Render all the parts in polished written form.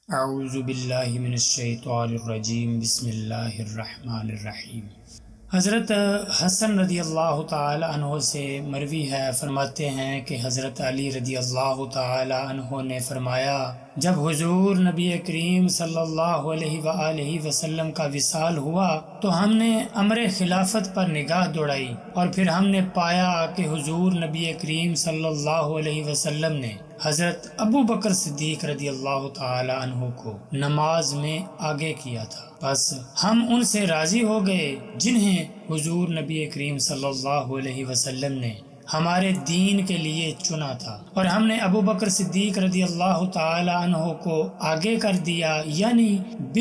اعوذ باللہ من الشیطان الرجیم بسم اللہ الرحمن الرحیم۔ حضرت حسن رضی اللہ تعالی عنہ سے مروی ہے، فرماتے ہیں کہ حضرت علی رضی اللہ تعالی عنہ نے فرمایا، جب حضور نبی کریم صلی اللہ علیہ وآلہ وسلم کا وصال ہوا تو ہم نے امر خلافت پر نگاہ دوڑائی اور پھر ہم نے پایا کہ حضور نبی کریم صلی اللہ علیہ وسلم نے حضرت ابو بکر صدیق رضی اللہ تعالی عنہ کو نماز میں آگے کیا تھا، بس ہم ان سے راضی ہو گئے جنہیں حضور نبی کریم صلی اللہ علیہ وسلم نے ہمارے دین کے لیے چنا تھا، اور ہم نے ابو بکر صدیق رضی اللہ تعالی عنہ کو آگے کر دیا، یعنی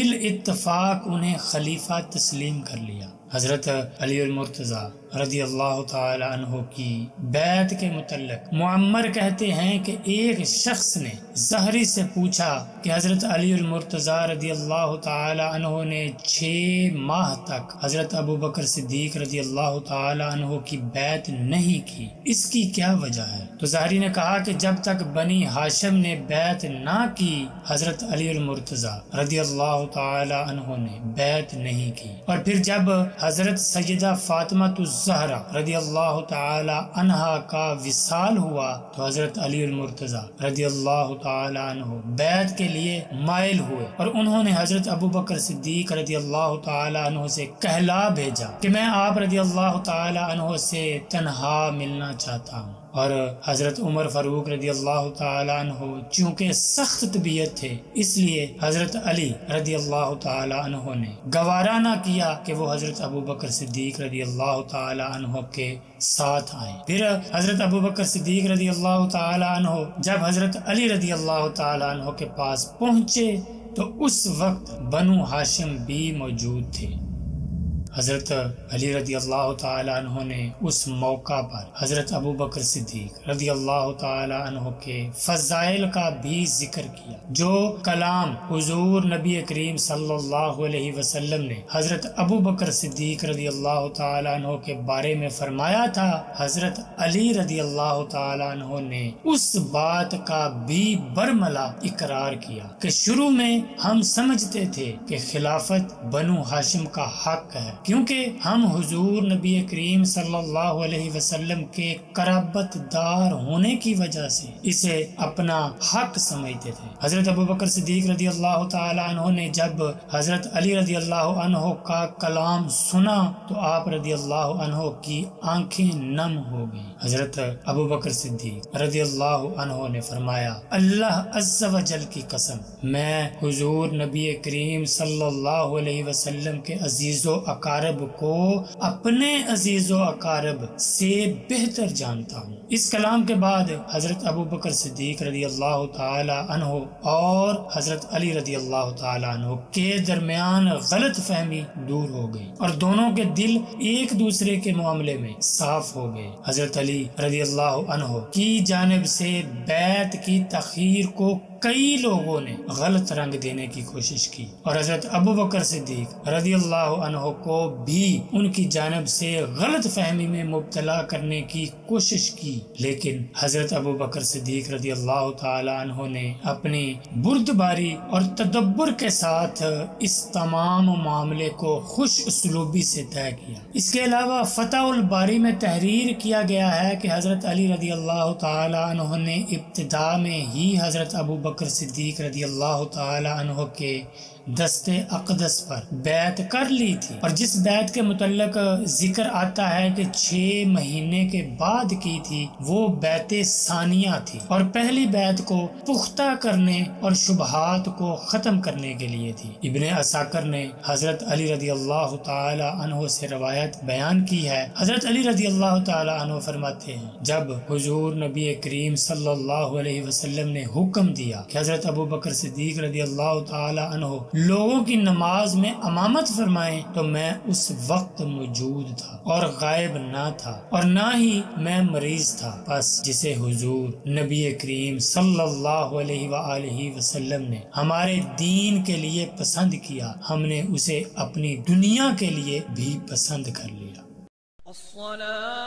بالاتفاق انہیں خلیفہ تسلیم کر لیا۔ حضرت علی المرتضیٰ رضی اللہ تعالی عنہ کی بیعت کے متعلق معمر کہتے ہیں کہ ایک شخص نے زہری سے پوچھا کہ حضرت علی المرتضیٰ رضی اللہ تعالی عنہ نے 6 ماہ تک حضرت ابو بکر صدیق رضی اللہ تعالی عنہ کی بیعت نہیں کی، اس کی کیا وجہ ہے؟ تو زہری نے کہا کہ جب تک بنی ہاشم نے بیعت نہ کی، حضرت علی المرتضیٰ رضی اللہ تعالی عنہ نے بیعت نہیں کی، اور پھر جب حضرت سیدہ فاطمہ الزہرا رضی اللہ تعالی عنہا کا وصال ہوا تو حضرت علی المرتضیٰ رضی اللہ تعالی عنہ بیعت کے لیے مائل ہوئے، اور انہوں نے حضرت ابو بکر صدیق رضی اللہ تعالی عنہ سے کہلا بھیجا کہ میں آپ رضی اللہ تعالی عنہ سے تنہا ملنا چاہتا ہوں، اور حضرت عمر فاروق رضی اللہ تعالی عنہ چونکہ سخت طبیعت تھے، اس لیے حضرت علی رضی اللہ تعالی عنہ نے گوارا نہ کیا کہ وہ حضرت ابو بکر صدیق رضی اللہ تعالی عنہ کے ساتھ آئیں۔ پھر حضرت ابو بکر صدیق رضی اللہ تعالی عنہ جب حضرت علی رضی اللہ تعالی عنہ کے پاس پہنچے تو اس وقت بنو ہاشم بھی موجود تھے۔ حضرت علی رضی اللہ تعالی عنہ نے اس موقع پر حضرت ابو بکر صدیق رضی اللہ تعالی عنہ کے فضائل کا بھی ذکر کیا۔ جو کلام حضور نبی کریم صلی اللہ علیہ وسلم نے حضرت ابو بکر صدیق رضی اللہ تعالی عنہ کے بارے میں فرمایا تھا، حضرت علی رضی اللہ تعالی عنہ نے اس بات کا بھی برملا اقرار کیا کہ شروع میں ہم سمجھتے تھے کہ خلافت بنو ہاشم کا حق ہے، کیونکہ ہم حضور نبی کریم صلی اللہ علیہ وسلم کے قرابت دار ہونے کی وجہ سے اسے اپنا حق سمجھتے تھے۔ حضرت ابو بکر صدیق رضی اللہ تعالی عنہ نے جب حضرت علی رضی اللہ عنہ کا کلام سنا تو آپ رضی اللہ عنہ کی آنکھیں نم ہو گئیں۔ حضرت ابو بکر صدیق رضی اللہ عنہ نے فرمایا، اللہ عز و جل کی قسم، میں حضور نبی کریم صلی اللہ علیہ وسلم کے عزیز و اقارب کو اپنے عزیز و اقارب سے بہتر جانتا ہوں۔ اس کلام کے بعد حضرت ابو بکر صدیق رضی اللہ تعالی عنہ اور حضرت علی رضی اللہ تعالی عنہ کے درمیان غلط فہمی دور ہو گئی اور دونوں کے دل ایک دوسرے کے معاملے میں صاف ہو گئے۔ حضرت علی رضی اللہ عنہ کی جانب سے بیعت کی تاخیر کو کئی لوگوں نے غلط رنگ دینے کی کوشش کی، اور حضرت ابو بکر صدیق رضی اللہ عنہ کو بھی ان کی جانب سے غلط فہمی میں مبتلا کرنے کی کوشش کی، لیکن حضرت ابو بکر صدیق رضی اللہ تعالی عنہ نے اپنی بردباری اور تدبر کے ساتھ اس تمام معاملے کو خوش اسلوبی سے طے کیا۔ اس کے علاوہ فتح الباری میں تحریر کیا گیا ہے کہ حضرت علی رضی اللہ تعالی عنہ نے ابتدا میں ہی حضرت ابو بکر صدیق رضی اللہ تعالی عنہ کے دست اقدس پر بیعت کر لی تھی، اور جس بیعت کے متعلق ذکر آتا ہے کہ 6 مہینے کے بعد کی تھی وہ بیعت ثانیہ تھی، اور پہلی بیعت کو پختہ کرنے اور شبہات کو ختم کرنے کے لیے تھی۔ ابن عساکر نے حضرت علی رضی اللہ تعالی عنہ سے روایت بیان کی ہے۔ حضرت علی رضی اللہ تعالی عنہ فرماتے ہیں، جب حضور نبی کریم صلی اللہ علیہ وسلم نے حکم دیا کہ حضرت ابو بکر صدیق رضی اللہ تعالی عنہ لوگوں کی نماز میں امامت فرمائیں تو میں اس وقت موجود تھا اور غائب نہ تھا، اور نہ ہی میں مریض تھا، بس جسے حضور نبی کریم صلی اللہ علیہ وآلہ وسلم نے ہمارے دین کے لیے پسند کیا، ہم نے اسے اپنی دنیا کے لیے بھی پسند کر لیا۔